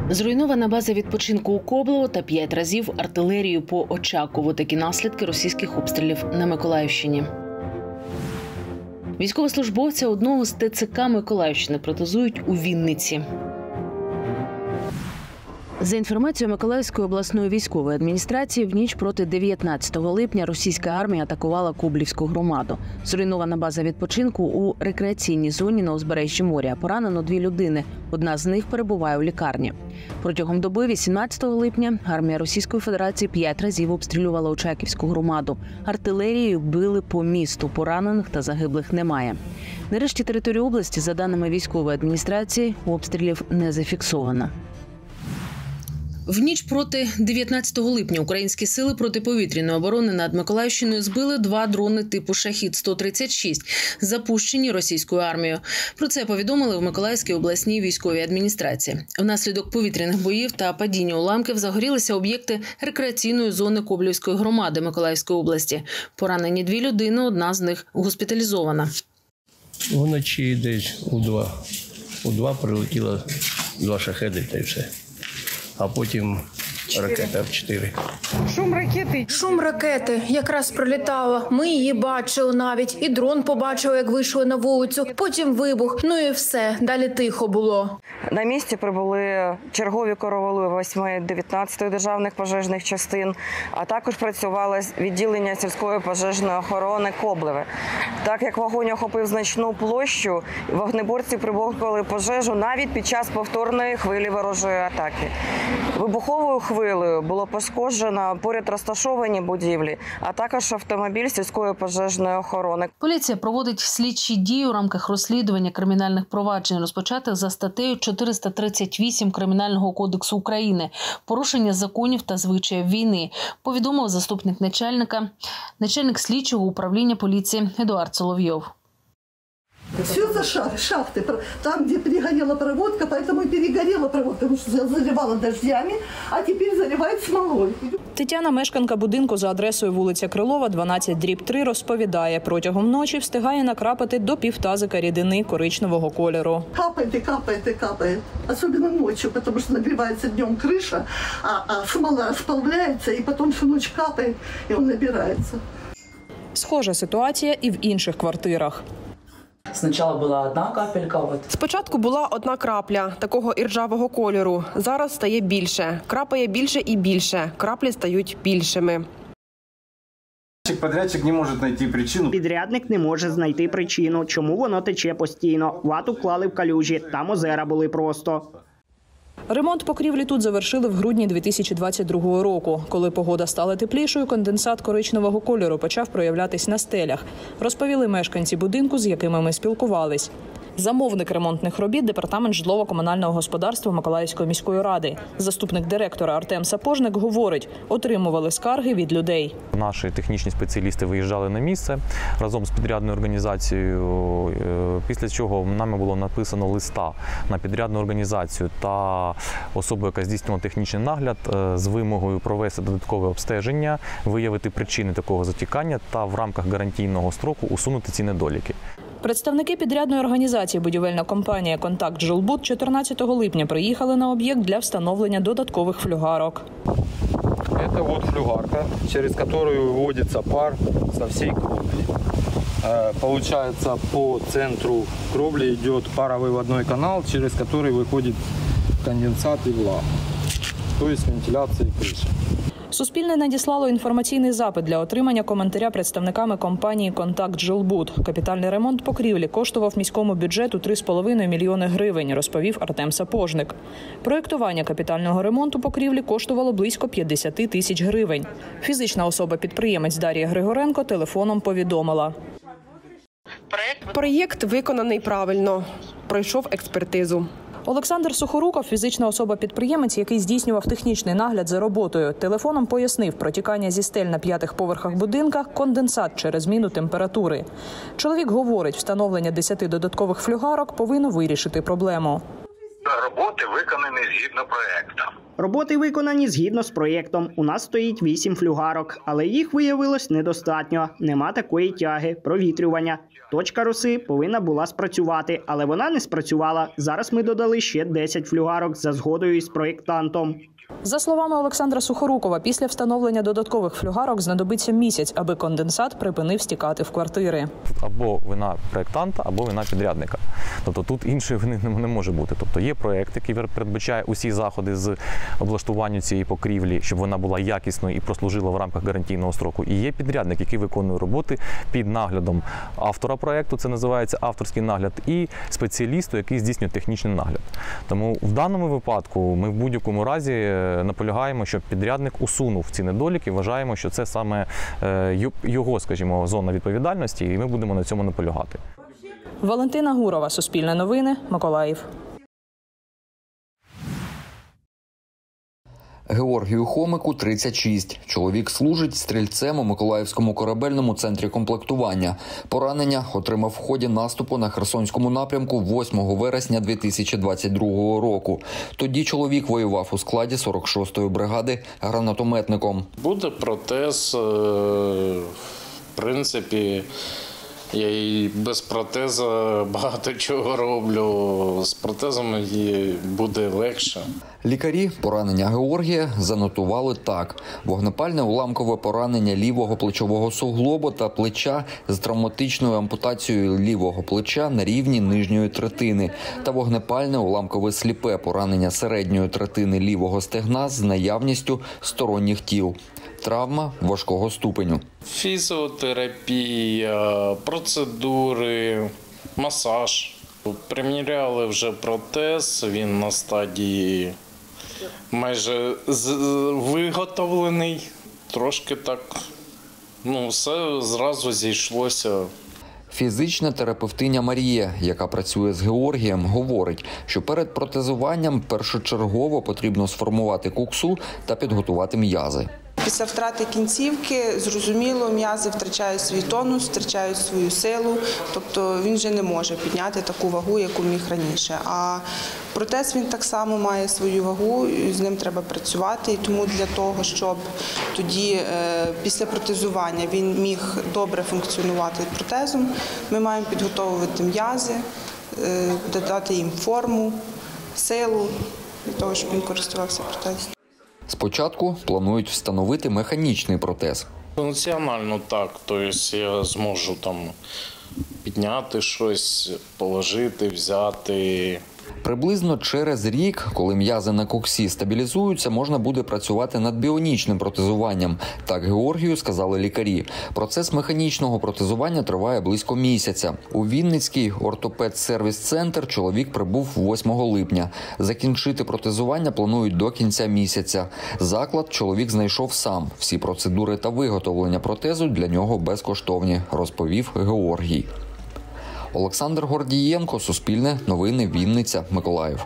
Зруйнована база відпочинку у Коблево та 5 разів артилерією по Очакову. Такі наслідки російських обстрілів на Миколаївщині. Військовослужбовця одного з ТЦК Миколаївщини протезують у Вінниці. За інформацією Миколаївської обласної військової адміністрації, в ніч проти 19 липня російська армія атакувала Коблівську громаду. Зруйнована база відпочинку у рекреаційній зоні на узбережжі моря. Поранено 2 людини. Одна з них перебуває у лікарні. Протягом доби 18 липня армія Російської Федерації 5 разів обстрілювала Очаківську громаду. Артилерією били по місту. Поранених та загиблих немає. Нарешті територію області, за даними військової адміністрації, обстрілів не зафіксовано. В ніч проти 19 липня українські сили протиповітряної оборони над Миколаївщиною збили 2 дрони типу «Шахід-136», запущені російською армією. Про це повідомили в Миколаївській обласній військовій адміністрації. Внаслідок повітряних боїв та падіння уламків загорілися об'єкти рекреаційної зони Коблівської громади Миколаївської області. Поранені 2 людини, одна з них госпіталізована. Вночі десь у 2 прилетіло 2 шахеди та й все. А потім ракета в 4. Шум ракети якраз прилітала. Ми її бачили навіть. І дрон побачив, як вийшли на вулицю. Потім вибух. Ну і все. Далі тихо було. На місці прибули чергові короволи 8-19 державних пожежних частин, а також працювало відділення сільської пожежної охорони Коблеве. Так як вогонь охопив значну площу, вогнеборці приборкали пожежу навіть під час повторної хвилі ворожої атаки. Вибуховою хвилею було пошкоджено поряд розташовані будівлі, а також автомобіль сільської пожежної охорони. Поліція проводить слідчі дії у рамках розслідування кримінальних проваджень, розпочатих за статтею 438 Кримінального кодексу України «Порушення законів та звичаїв війни», повідомив заступник начальник слідчого управління поліції Едуард Соловйов. Все за шахты. Там, где перегорела проводка, поэтому и перегорела проводка, потому что заливала дождями, а теперь заливает смолой. Тетяна, мешканка будинку за адресою вулиця Крилова, 12/3, розповідає, протягом ночі встигає накрапати до півтазика рідини коричневого кольору. Капает и капает и капает. Особенно ночью, потому что нагревается днем крыша, а смола расплавляется, и потом всю ночь капает, и он набирается. Схожа ситуація і в інших квартирах. Спочатку була одна капелька. Спочатку була одна крапля такого іржавого кольору. Зараз стає більше. Крапає більше і більше. Краплі стають більшими. Підрядчик не може знайти причину. Підрядник не може знайти причину, чому воно тече постійно. Вату клали в калюжі, там озера були просто. Ремонт покрівлі тут завершили в грудні 2022 року. Коли погода стала теплішою, конденсат коричневого кольору почав проявлятись на стелях, розповіли мешканці будинку, з якими ми спілкувались. Замовник ремонтних робіт – департамент житлово-комунального господарства Миколаївської міської ради. Заступник директора Артем Сапожник говорить, отримували скарги від людей. Наші технічні спеціалісти виїжджали на місце разом з підрядною організацією, після чого нами було написано листа на підрядну організацію та особу, яка здійснювала технічний нагляд, з вимогою провести додаткове обстеження, виявити причини такого затікання та в рамках гарантійного строку усунути ці недоліки. Представники підрядної організації будівельна компанія «Контакт Жилбуд» 14 липня приїхали на об'єкт для встановлення додаткових флюгарок. Це от флюгарка, через яку виводиться пар з всієї кровлі. Получается, по центру кровли йде паровиводний канал, через який виходить конденсат і влага, тобто вентиляція криші. Суспільне надіслало інформаційний запит для отримання коментаря представниками компанії «Контакт Жилбуд». Капітальний ремонт покрівлі коштував міському бюджету 3,5 мільйони гривень, розповів Артем Сапожник. Проєктування капітального ремонту покрівлі коштувало близько 50 тисяч гривень. Фізична особа-підприємець Дар'я Григоренко телефоном повідомила. Проєкт виконаний правильно. Пройшов експертизу. Олександр Сухоруков – фізична особа-підприємець, який здійснював технічний нагляд за роботою. Телефоном пояснив, протікання зі стель на 5-х поверхах будинка – конденсат через зміну температури. Чоловік говорить, встановлення 10 додаткових флюгарок повинно вирішити проблему. Роботи виконані згідно проекту. Роботи виконані згідно з проєктом. У нас стоїть 8 флюгарок, але їх виявилось недостатньо. Нема такої тяги, провітрювання. Точка роси повинна була спрацювати, але вона не спрацювала. Зараз ми додали ще 10 флюгарок за згодою із проєктантом. За словами Олександра Сухорукова, після встановлення додаткових флюгарок знадобиться місяць, аби конденсат припинив стікати в квартири. Або вина проєктанта, або вина підрядника. Тобто тут іншої вини не може бути. Тобто є проєкт, який передбачає усі заходи з облаштування цієї покрівлі, щоб вона була якісною і прослужила в рамках гарантійного строку. І є підрядник, який виконує роботи під наглядом автора проєкту, це називається авторський нагляд, і спеціалісту, який здійснює технічний нагляд. Тому в даному випадку ми в будь-якому разі наполягаємо, щоб підрядник усунув ці недоліки. Вважаємо, що це саме його, скажімо, зона відповідальності, і ми будемо на цьому наполягати. Валентина Гурова, Суспільне новини, Миколаїв. Георгію Хомику 36. Чоловік служить стрільцем у Миколаївському корабельному центрі комплектування. Поранення отримав в ході наступу на Херсонському напрямку 8 вересня 2022 року. Тоді чоловік воював у складі 46-ї бригади гранатометником. Буде протез, в принципі, я і без протеза багато чого роблю. З протезами буде легше. Лікарі поранення Георгія занотували так. Вогнепальне уламкове поранення лівого плечового суглобу та плеча з травматичною ампутацією лівого плеча на рівні нижньої третини та вогнепальне уламкове сліпе поранення середньої третини лівого стегна з наявністю сторонніх тіл. Травма важкого ступеню. Фізіотерапія, процедури, масаж. Приміряли вже протез, він на стадії майже виготовлений. Трошки так, все зразу зійшлося. Фізична терапевтиня Марія, яка працює з Георгієм, говорить, що перед протезуванням першочергово потрібно сформувати куксу та підготувати м'язи. Після втрати кінцівки, зрозуміло, м'язи втрачають свій тонус, втрачають свою силу, тобто він вже не може підняти таку вагу, яку міг раніше. А протез він так само має свою вагу, і з ним треба працювати. І тому для того, щоб тоді після протезування він міг добре функціонувати протезом, ми маємо підготовувати м'язи, додати їм форму, силу, для того, щоб він користувався протезом. Спочатку планують встановити механічний протез. Функціонально так, тобто я зможу підняти щось, положити, взяти. Приблизно через рік, коли м'язи на коксі стабілізуються, можна буде працювати над біонічним протезуванням. Так Георгію сказали лікарі. Процес механічного протезування триває близько місяця. У Вінницький ортопед-сервіс-центр чоловік прибув 8 липня. Закінчити протезування планують до кінця місяця. Заклад чоловік знайшов сам. Всі процедури та виготовлення протезу для нього безкоштовні, розповів Георгій. Олександр Гордієнко, Суспільне новини, Вінниця, Миколаїв.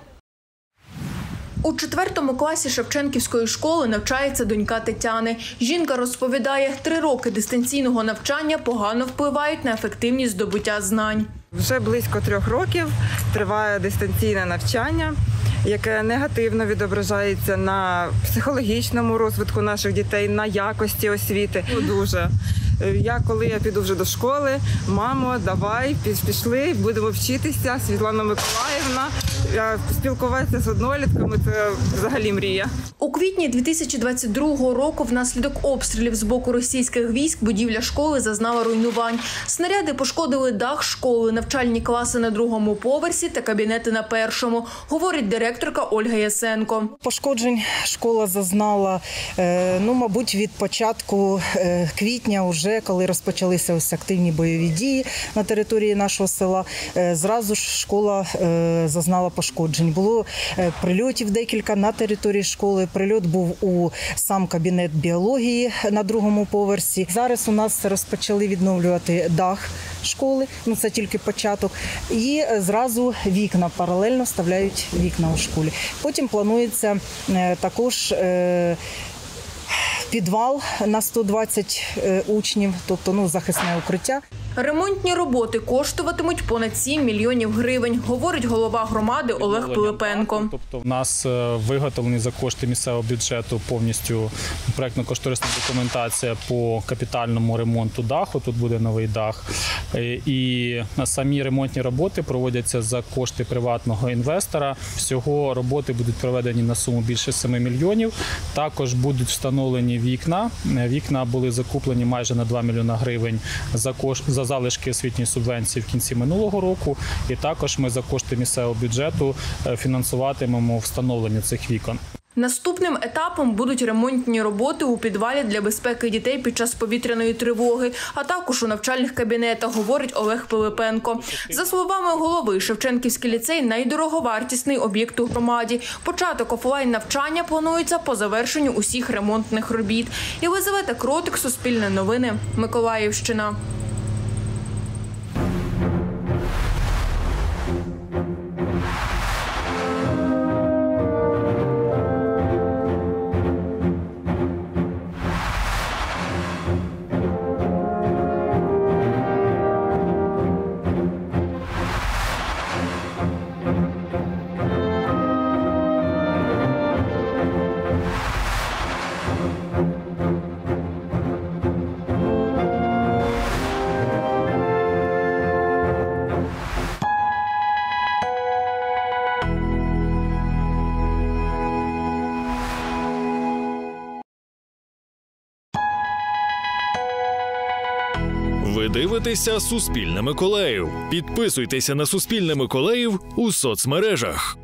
У 4 класі Шевченківської школи навчається донька Тетяни. Жінка розповідає, 3 роки дистанційного навчання погано впливають на ефективність здобуття знань. Вже близько 3 років триває дистанційне навчання, яке негативно відображається на психологічному розвитку наших дітей, на якості освіти. Дуже. Коли я піду вже до школи, мамо, давай, пішли, будемо вчитися. Світлана Миколаївна, спілкуватися з однолітками – це взагалі мрія. У квітні 2022 року внаслідок обстрілів з боку російських військ будівля школи зазнала руйнувань. Снаряди пошкодили дах школи, навчальні класи на 2-му поверсі та кабінети на 1-му, говорить директорка Ольга Ясенко. Пошкоджень школа зазнала, мабуть, від початку квітня, вже коли розпочалися ось активні бойові дії на території нашого села. Зразу ж школа зазнала пошкоджень. Було прильотів декілька на території школи. Прильот був у сам кабінет біології на 2-му поверсі. Зараз у нас розпочали відновлювати дах школи, це тільки початок, і зразу вікна, паралельно вставляють вікна у школі. Потім планується також підвал на 120 учнів, тобто захисне укриття. Ремонтні роботи коштуватимуть понад 7 мільйонів гривень, говорить голова громади Олег Пилипенко. Тобто в нас виготовлені за кошти місцевого бюджету повністю проєктно-кошторисна документація по капітальному ремонту даху, тут буде новий дах. І самі ремонтні роботи проводяться за кошти приватного інвестора. Всього роботи будуть проведені на суму більше 7 мільйонів. Також будуть встановлені вікна. Вікна були закуплені майже на 2 мільйона гривень за залишки освітньої субвенції в кінці минулого року. І також ми за кошти місцевого бюджету фінансуватимемо встановлення цих вікон. Наступним етапом будуть ремонтні роботи у підвалі для безпеки дітей під час повітряної тривоги, а також у навчальних кабінетах, говорить Олег Пилипенко. За словами голови, Шевченківський ліцей – найдороговартісний об'єкт у громаді. Початок офлайн-навчання планується по завершенню усіх ремонтних робіт. Єлизавета Кротик, Суспільне новини, Миколаївщина. Ви дивитеся «Суспільне Миколаїв». Підписуйтеся на «Суспільне Миколаїв» у соцмережах.